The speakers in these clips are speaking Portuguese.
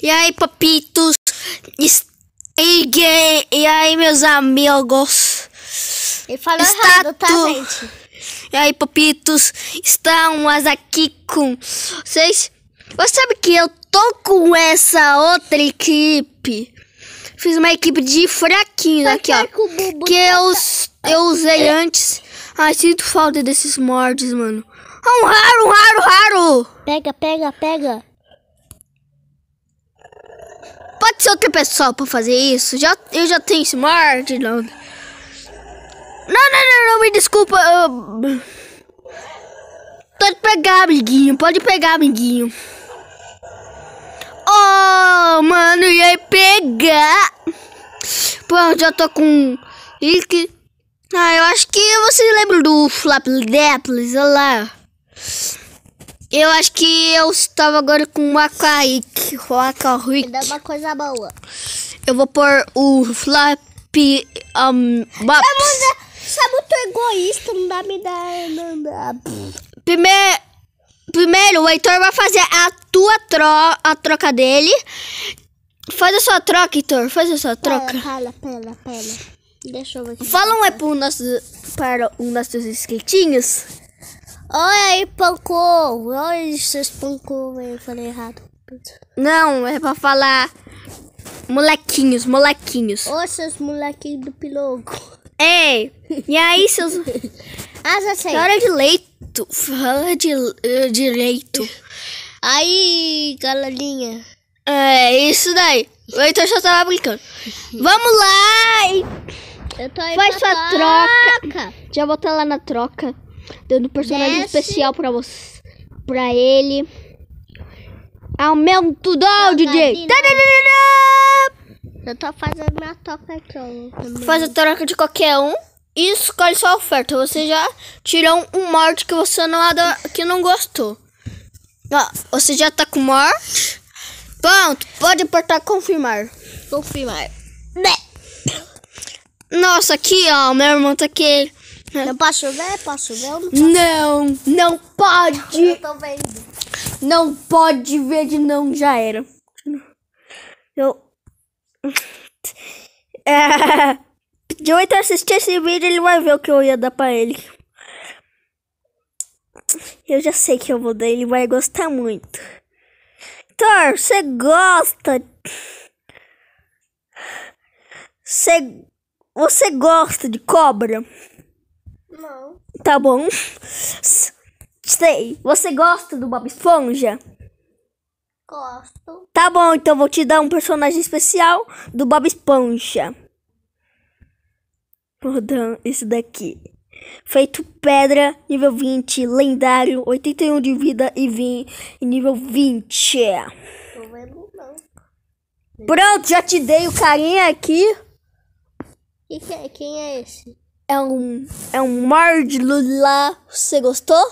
E aí, papitos? E aí, meus amigos? Ele falou errado, tá, gente? E aí, papitos? Estamos aqui com vocês. Você sabe que eu tô com essa outra equipe? Fiz uma equipe de fraquinhos aqui, ó. Que eu usei antes. Ai, sinto falta desses mordes, mano. Um raro. Pega. Pode ser outra pessoa pra fazer isso? Eu já tenho esse morde, não. Não, me desculpa. Pode pegar, amiguinho. Oh, mano, ia pegar. Pronto, já tô com... eu acho que você lembra do Flapleples, olha lá. Eu acho que eu estava agora com o Aquaric. Me dá uma coisa boa. Eu vou pôr o Flap... Você é muito egoísta, não dá. Primeiro, o Heitor vai fazer a troca dele. Faz a sua troca, Heitor. Faz a sua troca. Pera. Deixa eu ver aqui. Fala um para um nossos inscritinhos. Oi, aí, pancou. Oi, seus pancou. Eu falei errado. Não, é pra falar molequinhos. Oi, seus molequinhos do pilogo. Ei, e aí, seus... Já sei. Fala direito. Aí, galerinha. É, isso daí. O Heitor já tava brincando. Vamos lá. Eu tô aí Faz pra sua troca. Já vou estar lá na troca. Dando personagem especial pra você. Pra ele. Aumento do DJ. Eu tô fazendo minha troca aqui. Faz a troca de qualquer um. E escolhe sua oferta. Você já tirou um morte que você que não gostou. Ó, você já tá com morte. Pronto, pode apertar confirmar. Nossa, aqui ó, meu irmão tá aqui. Eu posso ver? Não pode. Eu tô vendo. Não pode ver de não, já era. De 8 a assistir esse vídeo, ele vai ver o que eu ia dar pra ele. Eu já sei que eu vou dar, ele vai gostar muito. Thor, você gosta? Você gosta de cobra? Não. Tá bom. Sei. Você gosta do Bob Esponja? Gosto. Tá bom, então vou te dar um personagem especial do Bob Esponja. Vou dar esse daqui. Feito pedra, nível 20, lendário, 81 de vida e nível 20. Tô vendo não. Pronto, já te dei o carinha aqui. Quem é esse? É um Mordlu lá. Você gostou?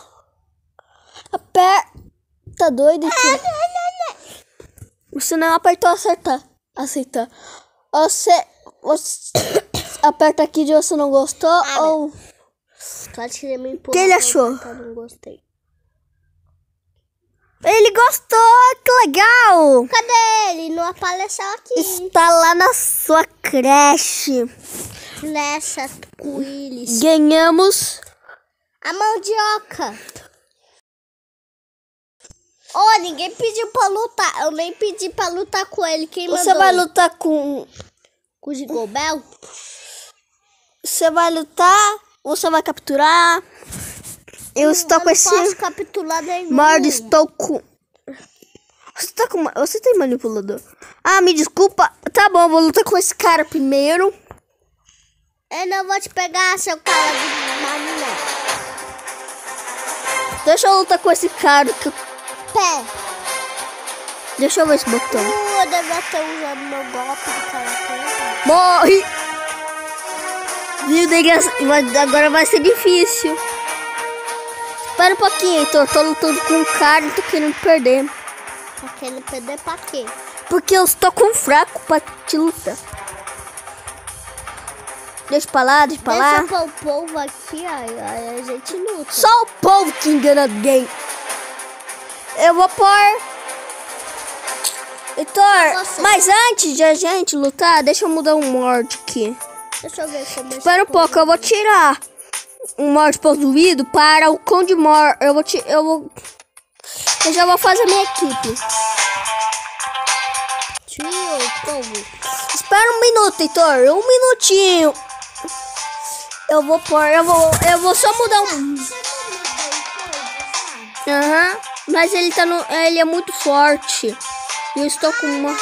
Tá doido, tio? Você não apertou aceitar. Você aperta aqui de você não gostou ou... O que ele achou? Eu não gostei. Ele gostou, que legal! Cadê ele? Não apareceu aqui. Está lá na sua creche. Nessa coelhos. Ganhamos a mandioca. Ninguém pediu pra lutar. Eu nem pedi pra lutar com ele. Quem mandou? Você vai lutar com o Gigobel? Você vai lutar? Você vai capturar? Eu estou com esse... Não posso capturar nenhum. Morde, estou com... Você tem manipulador? Me desculpa. Tá bom, vou lutar com esse cara primeiro. Eu não vou te pegar, seu cara de mané. Deixa eu lutar com esse cara que... Pé. Deixa eu ver esse botão. Eu devia ter usado meu golpe de karatê. Morre! Agora vai ser difícil. Espera um pouquinho, Heitor. Tô lutando com um cara e tô querendo perder. Tá querendo perder pra quê? Porque eu estou com fraco pra te lutar. Deixa pra lá. Deixa o povo aqui, aí a gente luta. Só o povo que engana alguém. Eu vou pôr Heitor, mas antes de a gente lutar, deixa eu mudar um mod aqui. Deixa eu ver como Espera um pouco, eu vou tirar um mod possuído para o Conde Mor. Eu já vou fazer minha equipe. Espera um minuto, Heitor. Um minutinho. Eu vou só mudar um. Mas ele ele é muito forte. Eu estou com uma.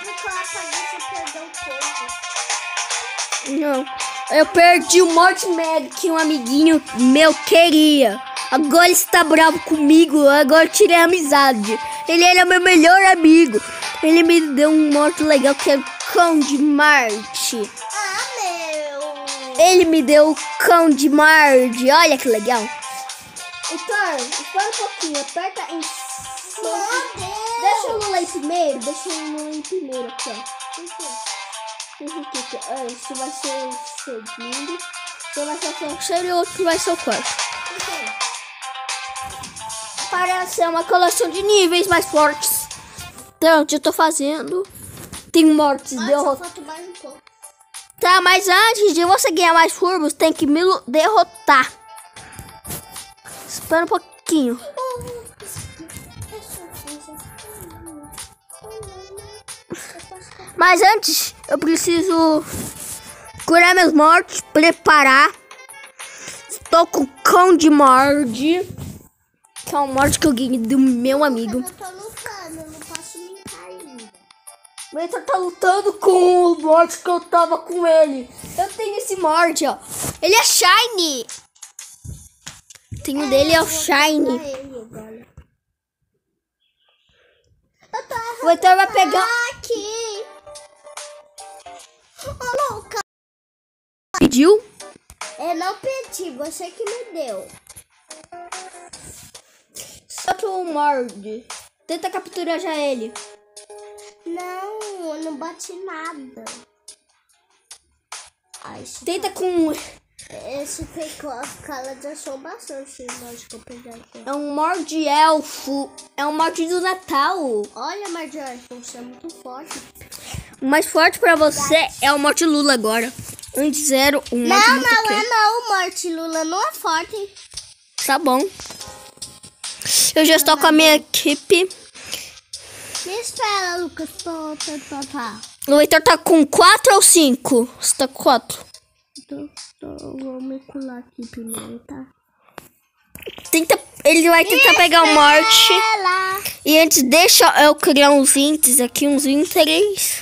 Não. Eu perdi o Morte Mag que um amiguinho meu queria. Agora ele está bravo comigo. Agora eu tirei a amizade. Ele era meu melhor amigo. Ele me deu um morte legal que é o Cão de Marte. Ele me deu o Cão de Marte. Olha que legal. Heitor, espera um pouquinho. Aperta em cima. Deixa o Lula em primeiro. Deixa o Lula em primeiro aqui, ó. Esse vai ser o segundo. Esse vai ser o terceiro e o outro vai ser o quarto. Parece ser uma coleção de níveis mais fortes. Então, eu tô fazendo. Tem mortes derrotadas. Tá, mas antes de você ganhar mais furbos, tem que me derrotar. Espera um pouquinho. Mas antes, eu preciso curar meus mortos, preparar. Estou com o Cão de Morde, que é um morte que eu ganhei do meu amigo. Eu tô lutando, eu não posso limpar ainda. O Heitor tá lutando com o morte que eu tava com ele. Eu tenho esse morte, ó. Ele é shiny. Tenho dele é o shiny. O Heitor vai pegar aqui. Louca. Pediu? Eu não pedi, você que me deu. Só que o morde. Tenta capturar já ele. Não, eu não bati nada. Ai, tenta com... Esse tem cala de assombração, esse morde que eu peguei aqui. É um morde elfo. É um morde do Natal. Olha, morde elfo, você é muito forte. O mais forte pra você é o Morte Lula agora. Antes era o Morte Não, o Morte Lula não é forte. Tá bom. Eu já estou com a minha equipe. Me espera, Lucas. O Heitor tá com 4 ou 5? Você tá com 4? Vou me colar aqui primeiro, tá? Ele vai tentar pegar o Morte. E antes, deixa eu criar uns ints aqui, uns interes.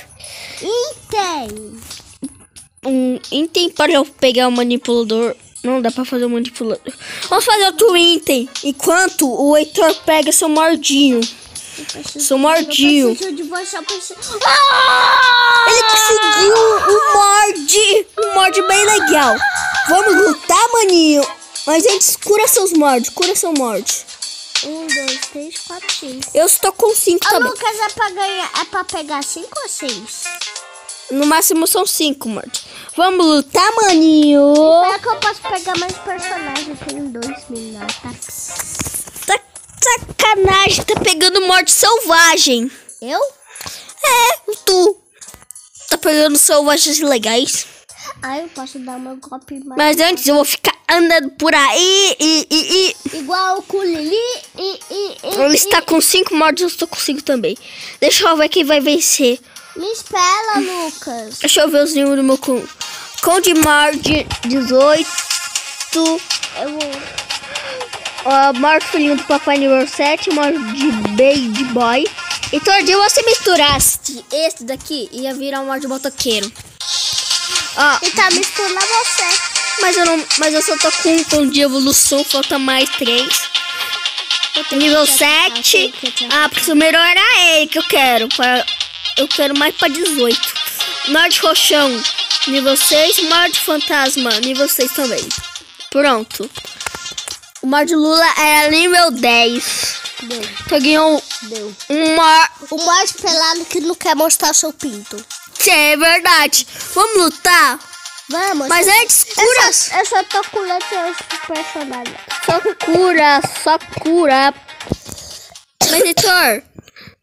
Um item para eu pegar o manipulador. Não dá pra fazer o manipulador. Vamos fazer outro item. Enquanto o Heitor pega seu mordinho. Seu mordinho. Eu preciso de você, Ele conseguiu um morde bem legal. Vamos lutar, maninho. Mas antes, cura seus mordes. Cura seu morde. 1, 2, 3, 4, 5. Eu estou com 5 também. Lucas, é pra ganhar, é pra pegar 5 ou 6? No máximo são 5 mordes. Vamos lutar, maninho. Será que eu posso pegar mais personagens? Eu tenho 2 mil ataques. Tá sacanagem, tá pegando morte selvagem. Eu? É, tu. Tá pegando selvagens legais. Ah, eu posso dar meu golpe mais. Mas antes eu vou ficar andando por aí igual o Kulili. Ele está com 5 mortes, eu estou com 5 também. Deixa eu ver quem vai vencer. Me espera, Lucas. Deixa eu ver os números do meu Conde Morde 18. Eu vou. Morte filhinho do Papai Noel 7. Morte de Baby Boy. Então, se você misturasse esse daqui, ia virar um morte motoqueiro. E tá misturando você. Mas eu só tô com um de evolução, falta mais 3. Nível 7. Primeiro era ele que eu quero. Eu quero mais pra 18. Morte Roxão, nível 6. Morte Fantasma, nível 6 também. Pronto. O Morte Lula era nível 10. Deu. Então ganhou o Morte pelado que não quer mostrar seu pinto. É verdade. Vamos lutar? Vamos. Mas antes, cura. Eu só tô curando seus personagens. Só cura. Mas, Heitor,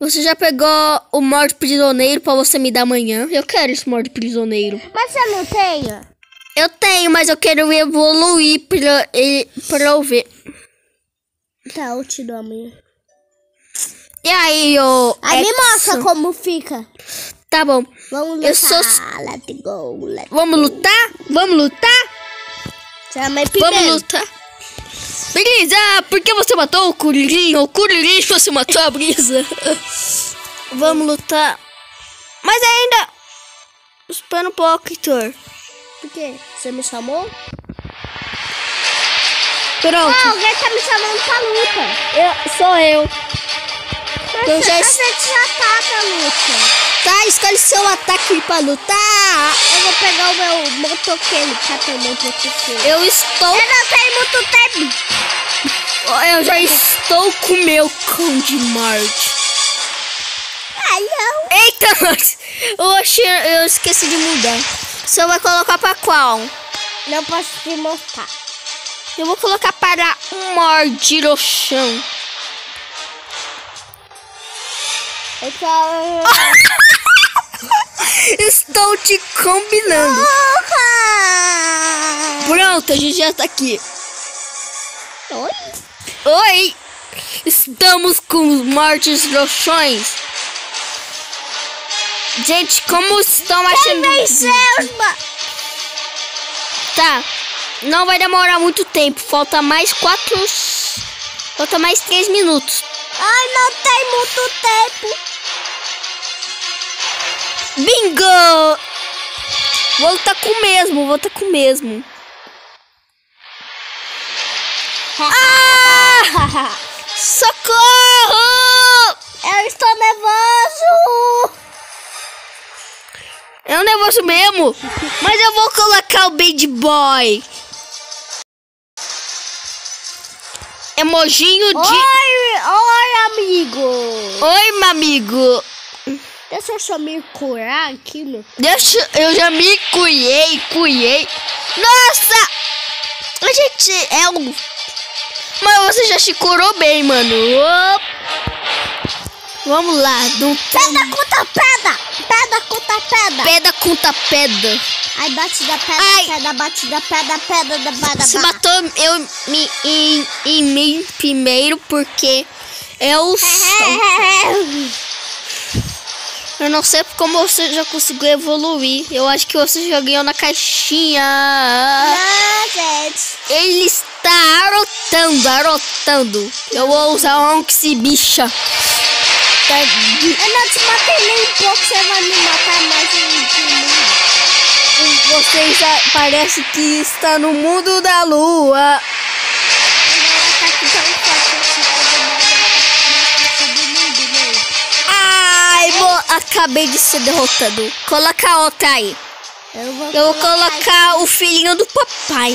Você já pegou o morte prisioneiro pra você me dar amanhã? Eu quero esse morte prisioneiro. Mas você não tem? Eu tenho, mas eu quero evoluir pra eu ver. Tá, eu te dou amanhã. E aí, Aí me mostra como fica. Tá bom. Vamos lutar. Eu sou... Let's go. Vamos lutar? Vamos lutar? Chama primeiro. Vamos lutar. Beleza, por que você matou o Kuririn? O Kuririn, você matou a Brisa. Vamos lutar. Mas ainda... Espera um pouco, Heitor. Por quê? Você me chamou? Pronto. Ah, alguém tá me chamando pra luta. Sou eu. Mas a gente já tá pra luta. Tá, escolhe seu ataque pra lutar. Eu vou pegar o meu motoqueiro. Cadê o meu motoqueiro? Eu estou... Eu não tenho muito tempo. Eu já estou com o meu cão de morte. Ai, não. Eita, oxe, eu esqueci de mudar. Você vai colocar pra qual? Não posso te mostrar. Eu vou colocar para um mordir o chão. Então... Estou te combinando. Pronto, a gente já tá aqui. Oi? Oi! Estamos com os mortes roxões. Gente, como estão achando... Tá, não vai demorar muito tempo. Falta mais 3 minutos. Ai, não tem muito tempo. Bingo! Vou tá com o mesmo. Ah! Socorro! Eu estou nervoso. É um negócio mesmo. Mas eu vou colocar o Bad Boy. Emojinho de... Oi, amigo. Oi, meu amigo. Deixa eu só me curar aqui, meu. Eu já me cuiei. Nossa! A gente é um... Mas você já se curou bem, mano. Vamos lá. Pedra contra pedra. Pedra contra pedra. Pedra contra pedra. Aí bate da pedra, pedra, bate da pedra, pedra da pedra. Você matou em mim primeiro porque eu Eu não sei como você já conseguiu evoluir. Eu acho que você já ganhou na caixinha. Não, gente. Ele está arotando. Eu vou usar um Onix bicha. Eu não te matei nem um pouco, você vai me matar mais Você já parece que está no mundo da lua. Ai, acabei de ser derrotado. Coloca a outra aí. Eu vou colocar o filhinho do papai.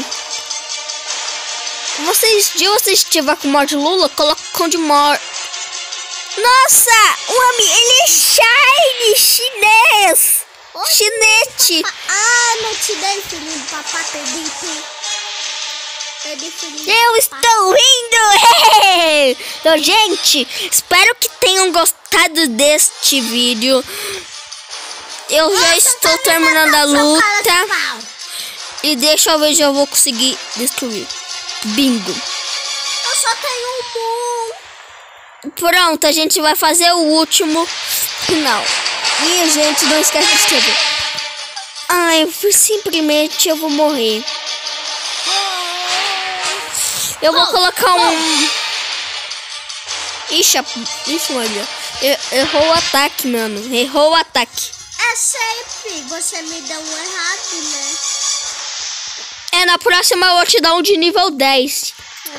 Se você estiver com o mod Lula, coloca o Conde Mor. Nossa, ele é shiny, chinês. Chinete. Não te dei filhinho do papai, perdi filhinho. Eu estou rindo. Então, gente, espero que tenham gostado deste vídeo. Eu já estou terminando a luta. E deixa eu ver se eu vou conseguir destruir. Bingo. Eu só tenho um moon. Pronto, a gente vai fazer o último final. E, gente, não esquece de inscrever. Ai, simplesmente eu vou morrer. Eu vou colocar um... Ixi, olha. Errou o ataque, mano. Errou o ataque. É sempre. Você me deu um errado, né? Na próxima eu vou te dar um de nível 10.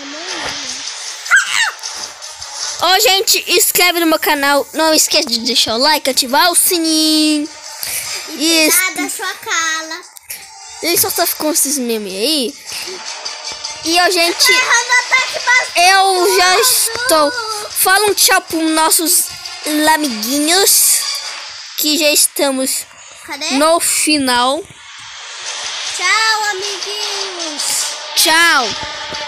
Ô, gente, inscreve no meu canal. Não esquece de deixar o like, ativar o sininho. E cuidar da sua cala. E só ficou esses memes aí. E a gente... Eu já estou... Fala um tchau para os nossos amiguinhos. Que já estamos no final. Tchau, amiguinhos. Tchau.